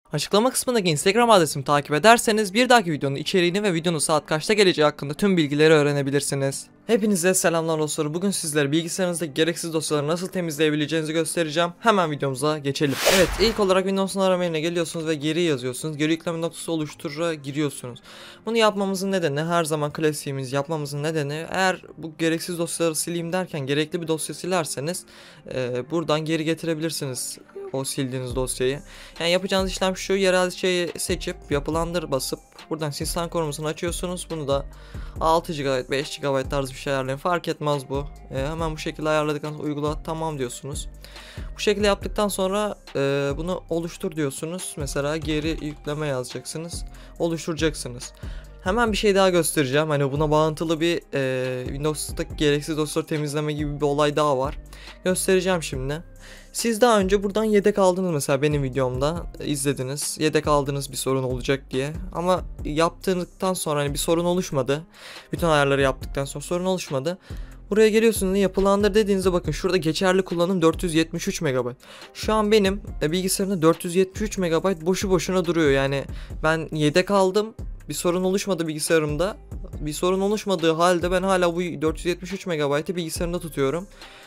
Açıklama kısmındaki Instagram adresimi takip ederseniz bir dahaki videonun içeriğini ve videonun saat kaçta geleceği hakkında tüm bilgileri öğrenebilirsiniz. Hepinize selamlar dostlar. Bugün sizlere bilgisayarınızdaki gereksiz dosyaları nasıl temizleyebileceğinizi göstereceğim. Hemen videomuza geçelim. Evet, ilk olarak Windows'un arama yerine geliyorsunuz ve geri yazıyorsunuz. Geri yükleme noktası oluştura giriyorsunuz. Bunu yapmamızın nedeni, her zaman klasiğimiz yapmamızın nedeni, eğer bu gereksiz dosyaları sileyim derken gerekli bir dosya silerseniz buradan geri getirebilirsiniz o sildiğiniz dosyayı. Yani yapacağınız işlem şu: yerel şeyi seçip yapılandır basıp buradan sistem korumasını açıyorsunuz. Bunu da 6 GB 5 GB tarzı bir şey ayarlayın, fark etmez bu. Hemen bu şekilde ayarladıktan sonra uygula tamam diyorsunuz. Bu şekilde yaptıktan sonra bunu oluştur diyorsunuz. Mesela geri yükleme yazacaksınız, oluşturacaksınız. Hemen bir şey daha göstereceğim. Hani buna bağıntılı bir Windows'taki gereksiz dosyaları temizleme gibi bir olay daha var. Göstereceğim şimdi. Siz daha önce buradan yedek aldınız, mesela benim videomda izlediniz. Yedek aldınız bir sorun olacak diye. Ama yaptığınızdan sonra hani bir sorun oluşmadı. Bütün ayarları yaptıktan sonra sorun oluşmadı. Buraya geliyorsunuz, yapılandır dediğinizde bakın şurada geçerli kullanım 473 MB. Şu an benim bilgisayarımda 473 MB boşu boşuna duruyor. Yani ben yedek aldım. Bir sorun oluşmadı bilgisayarımda. Bir sorun oluşmadığı halde ben hala bu 473 MB'ı bilgisayarımda tutuyorum.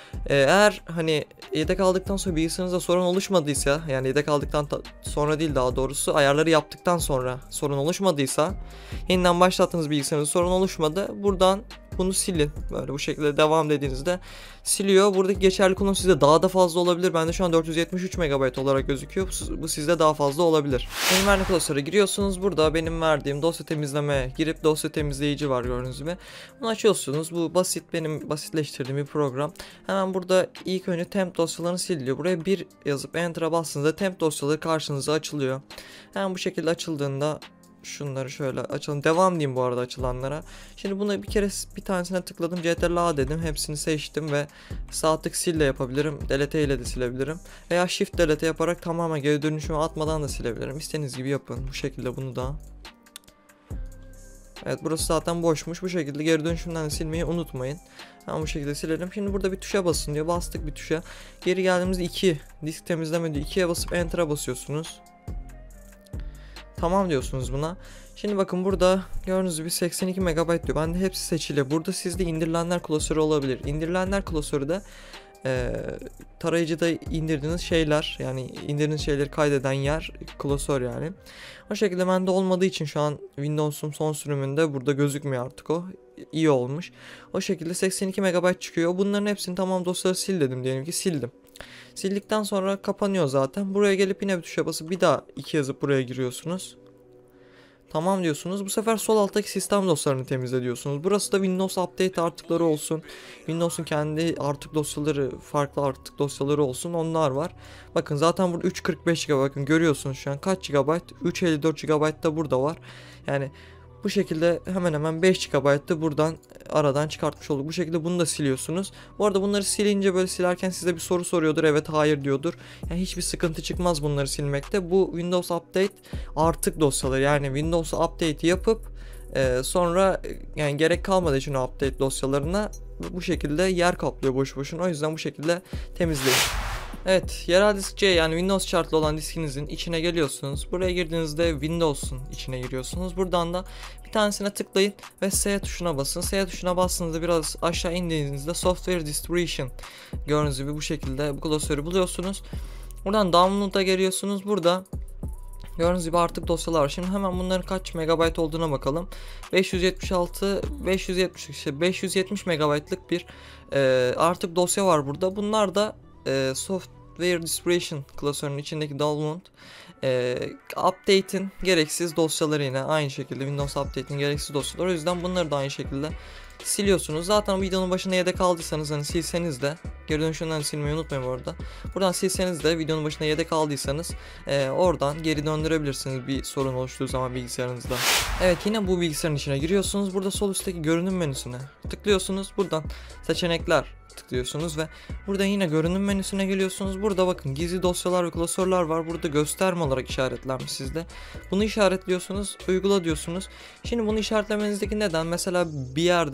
Eğer hani yedek aldıktan sonra bilgisayarınızda sorun oluşmadıysa, yani yedek aldıktan sonra değil, daha doğrusu ayarları yaptıktan sonra sorun oluşmadıysa, yeniden başlattığınız bilgisayarınızda sorun oluşmadı, buradan bunu silin. Böyle bu şekilde devam dediğinizde siliyor. Buradaki geçerli kullanım sizde daha da fazla olabilir. Bende şu an 473 MB olarak gözüküyor. Bu sizde daha fazla olabilir. Benim verdiğim dosyara giriyorsunuz. Burada benim verdiğim dosya temizleme girip dosya temizleyici var gördüğünüz gibi. Bunu açıyorsunuz. Bu basit, benim basitleştirdiğim bir program. Hemen burada ilk önce temp dosyalarını sil diyor. Buraya 1 yazıp enter'a bastığınızda temp dosyaları karşınıza açılıyor. Hemen bu şekilde açıldığında şunları şöyle açalım. Devam diyeyim bu arada açılanlara. Şimdi buna bir tanesine tıkladım. Ctrl+A dedim. Hepsini seçtim ve sağ tık sil de yapabilirim. Delete ile de silebilirim. Veya shift delete yaparak tamamen geri dönüşüme atmadan da silebilirim. İstediğiniz gibi yapın. Bu şekilde bunu da. Evet, burası zaten boşmuş. Bu şekilde geri dönüşümden de silmeyi unutmayın. Ama bu şekilde silelim. Şimdi burada bir tuşa basın diyor. Bastık bir tuşa. Geri geldiğimizde 2 disk temizleme diyor. 2'ye basıp enter'a basıyorsunuz. Tamam diyorsunuz buna. Şimdi bakın burada gördüğünüz gibi 82 MB diyor. Bende hepsi seçili. Burada sizde indirilenler klasörü olabilir. İndirilenler klasörü de tarayıcıda indirdiğiniz şeyler, yani indirdiğiniz şeyleri kaydeden yer klasör yani. O şekilde bende olmadığı için şu an Windows'un son sürümünde burada gözükmüyor artık o. İyi olmuş. O şekilde 82 MB çıkıyor. Bunların hepsini tamam dosyaları sil dedim, diyelim ki sildim. Sildikten sonra kapanıyor zaten. Buraya gelip yine bir tuşa basıp bir daha 2 yazıp buraya giriyorsunuz. Tamam diyorsunuz. Bu sefer sol alttaki sistem dosyalarını temizle diyorsunuz. Burası da Windows Update artıkları olsun. Windows'un kendi artık dosyaları, farklı artık dosyaları olsun. Onlar var. Bakın zaten burada 345 GB, bakın görüyorsunuz şu an kaç GB? 354 GB da burada var. Yani bu şekilde hemen hemen 5 GB da buradan aradan çıkartmış olduk. Bu şekilde bunu da siliyorsunuz. Bu arada bunları silince, böyle silerken size bir soru soruyordur. Evet, hayır diyordur. Yani hiçbir sıkıntı çıkmaz bunları silmekte. Bu Windows Update artık dosyaları, yani Windows Update yapıp sonra yani gerek kalmadığı için o update dosyalarına bu şekilde yer kaplıyor boş boşuna. O yüzden bu şekilde temizleyin. Evet, yerel disk C, yani Windows şartlı olan diskinizin içine geliyorsunuz. Buraya girdiğinizde Windows'un içine giriyorsunuz. Buradan da bir tanesine tıklayın ve S tuşuna basın. S tuşuna bastığınızda biraz aşağı indiğinizde Software Distribution, gördüğünüz gibi bu şekilde bu klasörü buluyorsunuz. Buradan Download'a geliyorsunuz. Burada gördüğünüz gibi artık dosyalar var. Şimdi hemen bunların kaç megabayt olduğuna bakalım. 570 megabaytlık bir artık dosya var burada. Bunlar da Software Distribution klasörünün içindeki download, update'in gereksiz dosyaları, yine aynı şekilde Windows Update'in gereksiz dosyaları. O yüzden bunları da aynı şekilde siliyorsunuz. Zaten videonun başında yedek aldıysanız, hani silseniz de, geri dönüşünden silmeyi unutmayın bu arada. Buradan silseniz de, videonun başında yedek aldıysanız oradan geri döndürebilirsiniz bir sorun oluştuğu zaman bilgisayarınızda. Evet, yine bu bilgisayarın içine giriyorsunuz. Burada sol üstteki görünüm menüsüne tıklıyorsunuz. Buradan seçenekler tıklıyorsunuz ve burada yine görünüm menüsüne geliyorsunuz. Burada bakın gizli dosyalar ve klasörler var. Burada gösterme olarak işaretlenmiş sizde. Bunu işaretliyorsunuz, uygula diyorsunuz. Şimdi bunu işaretlemenizdeki neden, mesela bir yerde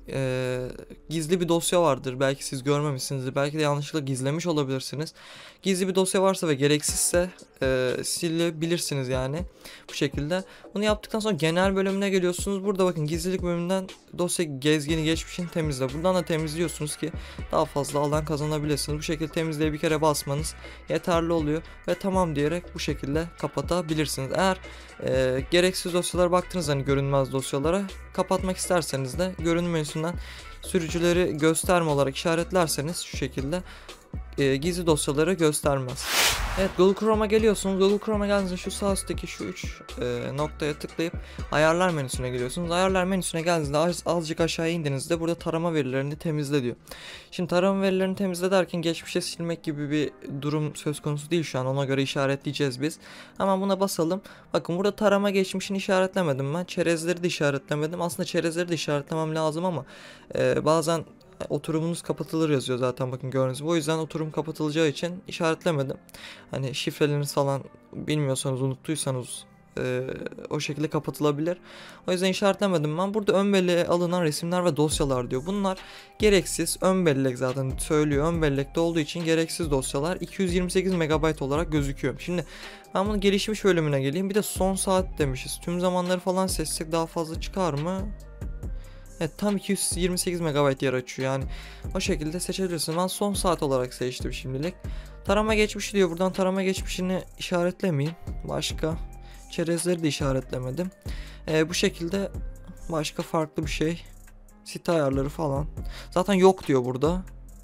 gizli bir dosya vardır. Belki siz görmemişsinizdir. Belki de yanlışlıkla gizlemiş olabilirsiniz. Gizli bir dosya varsa ve gereksizse silebilirsiniz yani. Bu şekilde. Bunu yaptıktan sonra genel bölümüne geliyorsunuz. Burada bakın gizlilik bölümünden dosya gezgini geçmişini temizle. Buradan da temizliyorsunuz ki daha fazla alan kazanabilirsiniz. Bu şekilde temizleye bir kere basmanız yeterli oluyor. Ve tamam diyerek bu şekilde kapatabilirsiniz. Eğer gereksiz dosyalara baktınız, hani görünmez dosyalara, kapatmak isterseniz de görünüm menüsünden sürücüleri gösterme olarak işaretlerseniz şu şekilde gizli dosyaları göstermez. Evet, Google Chrome'a geliyorsunuz. Google Chrome'a geldiğinizde şu sağ üstteki şu 3 noktaya tıklayıp ayarlar menüsüne geliyorsunuz. Ayarlar menüsüne geldiğinizde azıcık aşağı indiğinizde burada tarama verilerini temizle diyor. Şimdi tarama verilerini temizle derken geçmişe silmek gibi bir durum söz konusu değil şu an. Ona göre işaretleyeceğiz biz. Hemen buna basalım. Bakın burada tarama geçmişini işaretlemedim ben. Çerezleri de işaretlemedim. Aslında çerezleri de işaretlemem lazım ama bazen oturumunuz kapatılır yazıyor zaten, bakın gördüğünüz gibi. O yüzden oturum kapatılacağı için işaretlemedim. Hani şifreleriniz falan bilmiyorsanız, unuttuysanız o şekilde kapatılabilir. O yüzden işaretlemedim ben. Burada ön belleğe alınan resimler ve dosyalar diyor. Bunlar gereksiz. Ön bellek zaten söylüyor. Ön bellekte olduğu için gereksiz dosyalar 228 MB olarak gözüküyor. Şimdi ben bunu gelişmiş bölümüne geleyim. Bir de son saat demişiz. Tüm zamanları falan seçsek daha fazla çıkar mı? Evet, tam 228 MB yer açıyor yani. O şekilde seçebilirsin. Ben son saat olarak seçtim şimdilik. Tarama geçmişi diyor. Buradan tarama geçmişini işaretlemeyeyim. Başka çerezleri de işaretlemedim. Bu şekilde başka farklı bir şey. Site ayarları falan. Zaten yok diyor burada.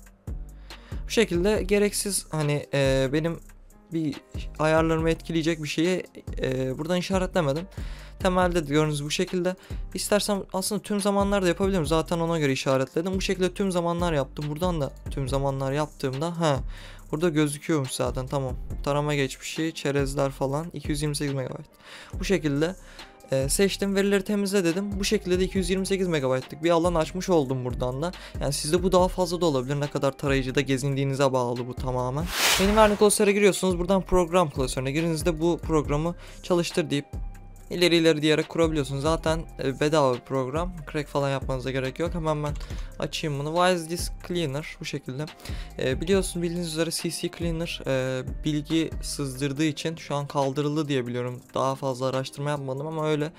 Bu şekilde gereksiz, hani benim bir ayarlarımı etkileyecek bir şeyi buradan işaretlemedim. Temelde de gördüğünüz bu şekilde. İstersem aslında tüm zamanlarda yapabilirim. Zaten ona göre işaretledim. Bu şekilde tüm zamanlar yaptım. Buradan da tüm zamanlar yaptığımda burada gözüküyormuş zaten, tamam. Tarama geçmişi, çerezler falan 228 MB. Bu şekilde seçtim, verileri temizle dedim. Bu şekilde de 228 MB'lık bir alan açmış oldum buradan da. Yani sizde bu daha fazla da olabilir. Ne kadar tarayıcıda gezindiğinize bağlı bu tamamen. Benim verdiğim klasöre giriyorsunuz. Buradan program klasörüne girdiğinizde bu programı çalıştır deyip ileri diyerek kurabiliyorsunuz. Zaten bedava bir program. Crack falan yapmanıza gerek yok. Hemen ben açayım bunu. Why is this cleaner? Bu şekilde. Bildiğiniz üzere CC Cleaner bilgi sızdırdığı için şu an kaldırıldı diye biliyorum. Daha fazla araştırma yapmadım ama öyle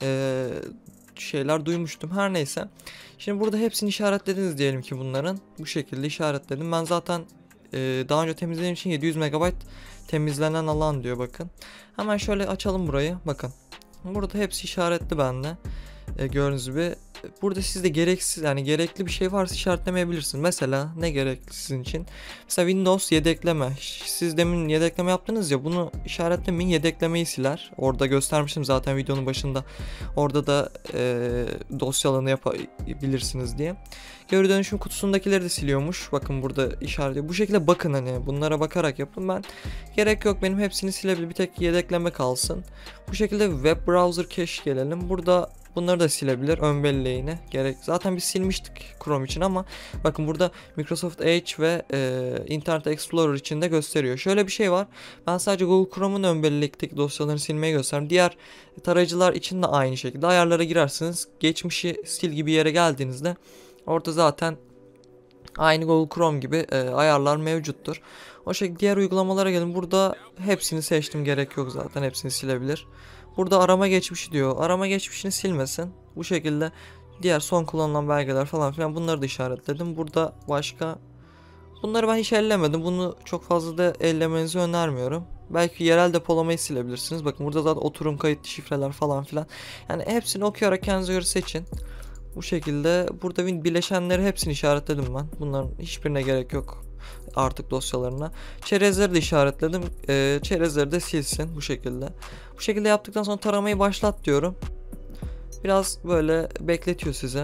şeyler duymuştum. Her neyse. Şimdi burada hepsini işaretlediniz diyelim ki bunların. Bu şekilde işaretledim. Ben zaten daha önce temizlediğim için 700 MB temizlenen alan diyor, bakın. Hemen şöyle açalım burayı. Bakın. Burada hepsi işaretli bende. Gördüğünüz gibi. Burada sizde gereksiz, yani gerekli bir şey varsa işaretlemeyebilirsiniz. Mesela ne gerekli sizin için? Mesela Windows yedekleme. Siz demin yedekleme yaptınız ya, bunu işaretlemeyin, yedeklemeyi siler. Orada göstermiştim zaten videonun başında. Orada da dosyalarını yapabilirsiniz diye. Geri dönüşüm kutusundakileri de siliyormuş. Bakın burada işaretliyor. Bu şekilde bakın, hani bunlara bakarak yapın. Ben gerek yok, benim hepsini silebilir. Bir tek yedekleme kalsın. Bu şekilde web browser cache gelelim. Burada bunları da silebilir ön belleğine. Zaten biz silmiştik Chrome için ama bakın burada Microsoft Edge ve Internet Explorer için de gösteriyor. Şöyle bir şey var. Ben sadece Google Chrome'un ön bellekteki dosyalarını silmeyi gösterdim. Diğer tarayıcılar için de aynı şekilde ayarlara girersiniz. Geçmişi sil gibi yere geldiğinizde orada zaten aynı Google Chrome gibi ayarlar mevcuttur. O şekilde diğer uygulamalara gelin. Burada hepsini seçtim. Gerek yok zaten. Hepsini silebilir. Burada arama geçmişi diyor. Arama geçmişini silmesin. Bu şekilde diğer son kullanılan belgeler falan filan, bunları da işaretledim. Burada başka, bunları ben hiç ellemedim. Bunu çok fazla da ellemenizi önermiyorum. Belki yerel depolamayı silebilirsiniz. Bakın burada zaten oturum kayıtlı şifreler falan filan. Yani hepsini okuyarak kendinize göre seçin. Bu şekilde burada bileşenleri hepsini işaretledim ben. Bunların hiçbirine gerek yok artık dosyalarına. Çerezleri de işaretledim. Çerezleri de silsin bu şekilde. Bu şekilde yaptıktan sonra taramayı başlat diyorum. Biraz böyle bekletiyor size.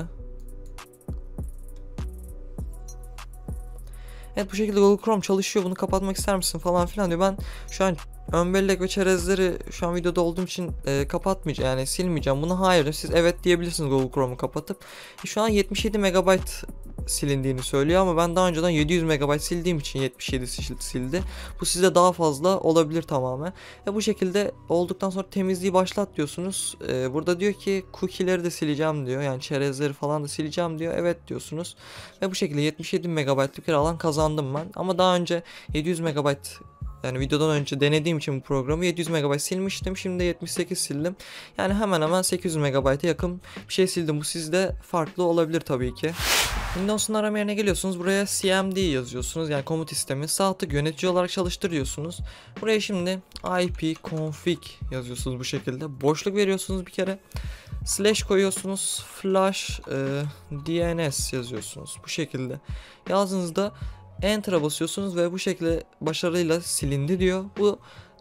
Evet, bu şekilde Google Chrome çalışıyor. Bunu kapatmak ister misin falan filan diyor. Ben şu an ön bellek ve çerezleri şu an videoda olduğum için kapatmayacağım, yani silmeyeceğim bunu. Hayır, siz evet diyebilirsiniz Google Chrome'u kapatıp. Şu an 77 MB silindiğini söylüyor ama ben daha önceden 700 MB sildiğim için 77 sildi. Bu size daha fazla olabilir tamamen. Bu şekilde olduktan sonra temizliği başlat diyorsunuz. Burada diyor ki cookie'leri de sileceğim diyor. Yani çerezleri falan da sileceğim diyor. Evet diyorsunuz. Ve bu şekilde 77 MB'lık bir alan kazandım ben. Ama daha önce 700 MB, yani videodan önce denediğim için bu programı 700 MB silmiştim. Şimdi de 78 sildim. Yani hemen hemen 800 MB'ye yakın bir şey sildim. Bu sizde farklı olabilir tabii ki. Windows'un arama yerine geliyorsunuz. Buraya cmd yazıyorsunuz. Yani komut sistemi. Sağ tık yönetici olarak çalıştır diyorsunuz. Buraya şimdi ipconfig yazıyorsunuz bu şekilde. Boşluk veriyorsunuz bir kere. Slash koyuyorsunuz. Flash DNS yazıyorsunuz. Bu şekilde. Yazdığınızda Enter'a basıyorsunuz ve bu şekilde başarıyla silindi diyor. Bu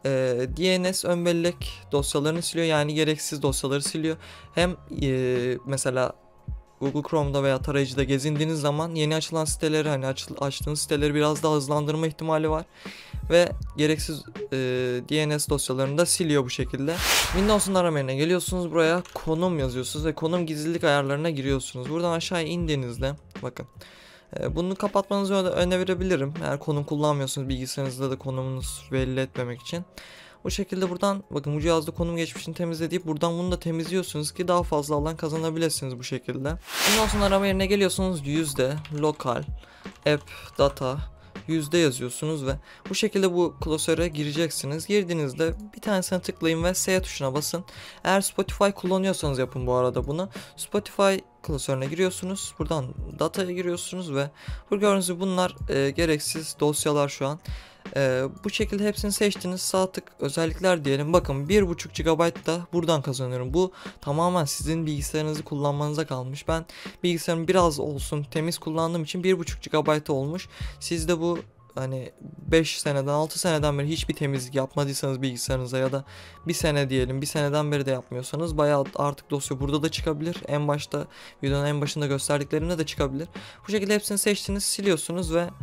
DNS ön bellek dosyalarını siliyor, yani gereksiz dosyaları siliyor. Hem mesela Google Chrome'da veya tarayıcıda gezindiğiniz zaman yeni açılan siteleri, hani açtığınız siteleri biraz daha hızlandırma ihtimali var. Ve gereksiz DNS dosyalarını da siliyor bu şekilde. Windows'un arama yerine geliyorsunuz. Buraya konum yazıyorsunuz ve konum gizlilik ayarlarına giriyorsunuz. Buradan aşağı indiğinizde bakın. Bunu kapatmanızı önerebilirim. Eğer konum kullanmıyorsunuz bilgisayarınızda da konumunuzu belli etmemek için. Bu şekilde buradan bakın bu cihazda konum geçmişini temizle deyip buradan bunu da temizliyorsunuz ki daha fazla alan kazanabilirsiniz bu şekilde. Windows'un arama yerine geliyorsunuz. Yüzde lokal app data yüzde yazıyorsunuz ve bu şekilde bu klasöre gireceksiniz. Girdiğinizde bir tanesine tıklayın ve S tuşuna basın. Eğer Spotify kullanıyorsanız yapın bu arada bunu. Spotify klasörüne giriyorsunuz. Buradan dataya giriyorsunuz ve bu gördüğünüz gibi bunlar gereksiz dosyalar şu an. Bu şekilde hepsini seçtiniz. Sağ tık özellikler diyelim. Bakın 1.5 GB da buradan kazanıyorum. Bu tamamen sizin bilgisayarınızı kullanmanıza kalmış. Ben bilgisayarım biraz olsun temiz kullandığım için 1.5 GB olmuş. Siz de bu hani 5 seneden 6 seneden beri hiçbir temizlik yapmadıysanız bilgisayarınıza ya da bir sene diyelim, bir seneden beri de yapmıyorsanız bayağı artık dosya burada da çıkabilir. En başta videonun en başında gösterdiklerimde de çıkabilir. Bu şekilde hepsini seçtiniz, siliyorsunuz ve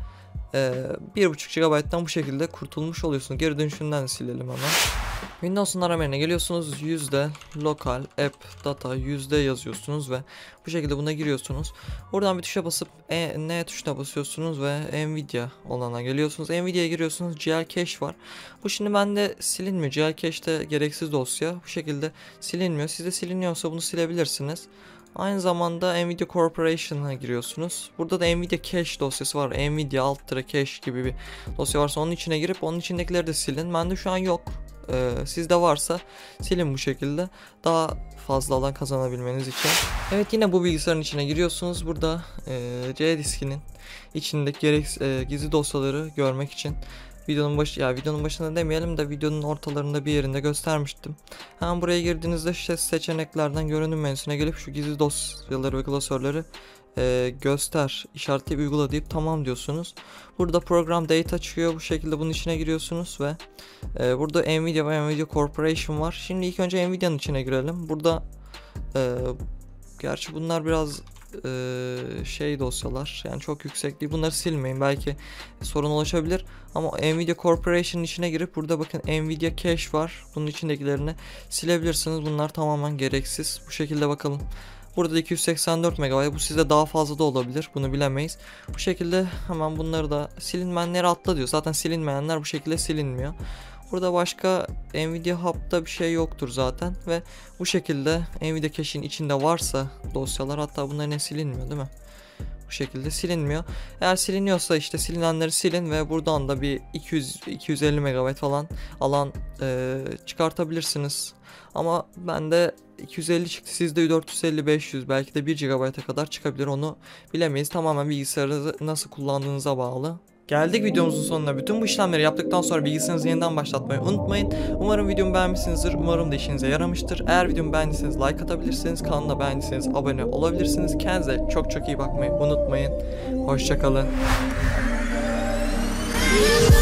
1.5 GB'dan bu şekilde kurtulmuş oluyorsunuz. Geri dönüşünden de silelim hemen. Windows'un arama yerine geliyorsunuz. Yüzde lokal app data yüzde yazıyorsunuz ve bu şekilde buna giriyorsunuz. Buradan bir tuşa basıp N tuşuna basıyorsunuz ve Nvidia olana geliyorsunuz. Nvidia'ya giriyorsunuz. GL Cache var. Bu şimdi bende silinmiyor. GL Cache'de gereksiz dosya. Bu şekilde silinmiyor. Sizde siliniyorsa bunu silebilirsiniz. Aynı zamanda Nvidia Corporation'a giriyorsunuz. Burada da Nvidia Cache dosyası var. Nvidia Alt-Cache gibi bir dosya varsa onun içine girip onun içindekileri de silin. Bende şu an yok. Sizde varsa silin bu şekilde. Daha fazla alan kazanabilmeniz için. Evet, yine bu bilgisayarın içine giriyorsunuz. Burada C diskinin içindeki gizli dosyaları görmek için videonun başında demeyelim de videonun ortalarında bir yerinde göstermiştim. Hemen buraya girdiğinizde işte seçeneklerden görünüm menüsüne gelip şu gizli dosyaları ve klasörleri göster işaretleyip uygula deyip tamam diyorsunuz. Burada program data çıkıyor, bu şekilde bunun içine giriyorsunuz ve burada Nvidia ve Nvidia Corporation var. Şimdi ilk önce Nvidia'nın içine girelim. Burada gerçi bunlar biraz dosyalar, yani çok yüksek değil, bunları silmeyin, belki sorun ulaşabilir. Ama Nvidia Corporation'ın içine girip burada bakın Nvidia Cache var, bunun içindekilerini silebilirsiniz. Bunlar tamamen gereksiz. Bu şekilde bakalım. Burada 284 MB, bu size daha fazla da olabilir, bunu bilemeyiz. Bu şekilde hemen bunları da silinmeyenleri atla diyor. Zaten silinmeyenler bu şekilde silinmiyor. Burada başka Nvidia Hub'da bir şey yoktur zaten ve bu şekilde Nvidia Cache'in içinde varsa dosyalar, hatta bunların silinmiyor değil mi? Bu şekilde silinmiyor. Eğer siliniyorsa işte silinenleri silin ve buradan da bir 200-250 MB falan alan çıkartabilirsiniz. Ama bende 250 çıktı, sizde 450-500 belki de 1 GB'a kadar çıkabilir, onu bilemeyiz. Tamamen bilgisayarı nasıl kullandığınıza bağlı. Geldik videomuzun sonuna. Bütün bu işlemleri yaptıktan sonra bilgisayarınızı yeniden başlatmayı unutmayın. Umarım videomu beğenmişsinizdir. Umarım da işinize yaramıştır. Eğer videomu beğendiyseniz like atabilirsiniz. Kanala beğendiyseniz abone olabilirsiniz. Kendinize çok çok iyi bakmayı unutmayın. Hoşça kalın.